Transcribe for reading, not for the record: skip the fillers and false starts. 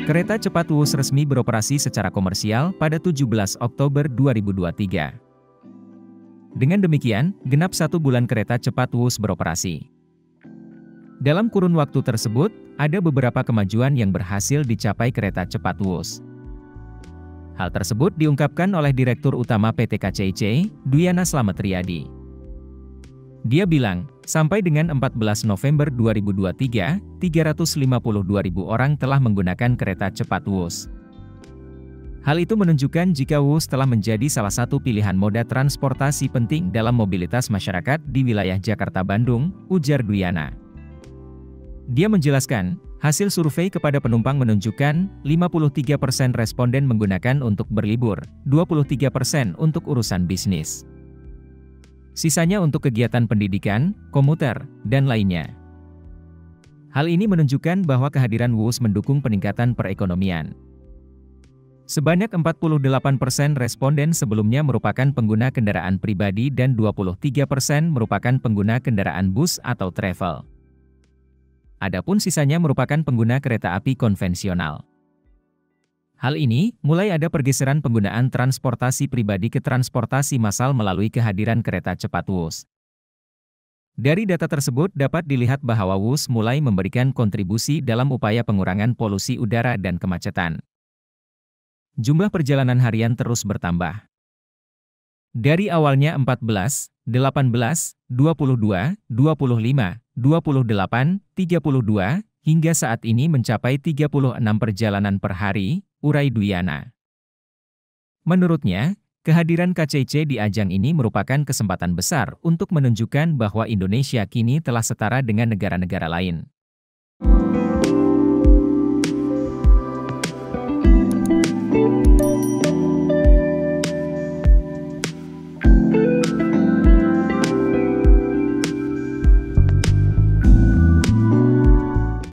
Kereta cepat Wus resmi beroperasi secara komersial pada 17 Oktober 2023. Dengan demikian, genap 1 bulan kereta cepat Wus beroperasi. Dalam kurun waktu tersebut, ada beberapa kemajuan yang berhasil dicapai kereta cepat Wus. Hal tersebut diungkapkan oleh Direktur Utama PT KCIC, Dwiana Slamet Riyadi. Dia bilang, sampai dengan 14 November 2023, 352.000 orang telah menggunakan kereta cepat Wus. Hal itu menunjukkan jika Wus telah menjadi salah satu pilihan moda transportasi penting dalam mobilitas masyarakat di wilayah Jakarta-Bandung, ujar Dwiana. Dia menjelaskan, hasil survei kepada penumpang menunjukkan 53% responden menggunakan untuk berlibur, 23% untuk urusan bisnis. Sisanya untuk kegiatan pendidikan, komuter, dan lainnya. Hal ini menunjukkan bahwa kehadiran Wus mendukung peningkatan perekonomian. Sebanyak 48% responden sebelumnya merupakan pengguna kendaraan pribadi dan 23% merupakan pengguna kendaraan bus atau travel. Adapun sisanya merupakan pengguna kereta api konvensional. Hal ini, mulai ada pergeseran penggunaan transportasi pribadi ke transportasi massal melalui kehadiran kereta cepat Wus. Dari data tersebut dapat dilihat bahwa Wus mulai memberikan kontribusi dalam upaya pengurangan polusi udara dan kemacetan. Jumlah perjalanan harian terus bertambah. Dari awalnya 14, 18, 22, 25, 28, 32, hingga saat ini mencapai 36 perjalanan per hari, urai Dwiana. Menurutnya, kehadiran KCIC di ajang ini merupakan kesempatan besar untuk menunjukkan bahwa Indonesia kini telah setara dengan negara-negara lain.